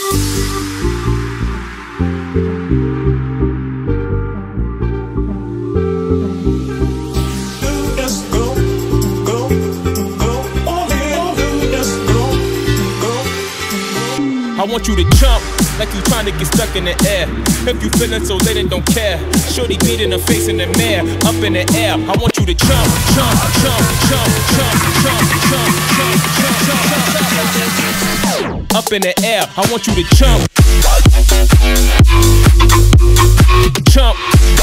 I want you to jump like you trying to get stuck in the air. If you feeling so lit and don't care, shorty beat in the face in the mirror, up in the air. I want you to jump, jump, jump, jump, jump, jump, jump, jump, jump, jump, up in the air. I want you to jump, jump.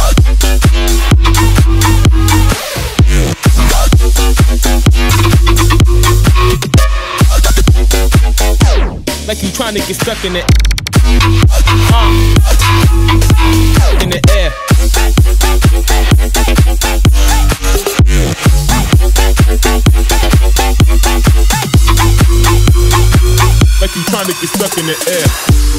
Like you trying to get stuck in it. In the air. Like you trying to get stuck in the air.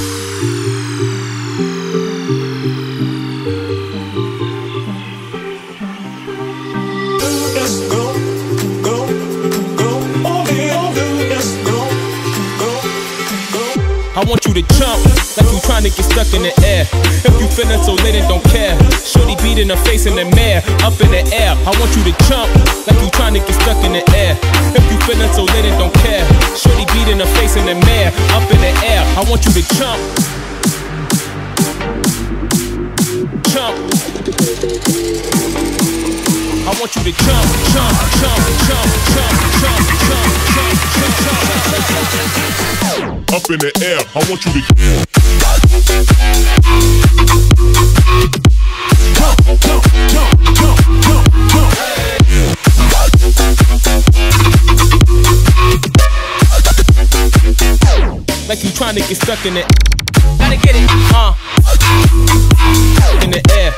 I want you to jump like you trying to get stuck in the air. If you feeling so lit and don't care, shorty beat in the face in the mirror, up in the air. I want you to jump like you trying to get stuck in the air. If you feeling so lit and don't care, shorty beat in the face in the mirror, up in the air. I want you to jump, jump. I want you to jump, jump, jump, jump, jump, jump, jump, jump, jump, jump. Up in the air, I want you to jump, jump, jump, jump, jump, jump. Like you trying to get stuck in it. Gotta get it, in the air.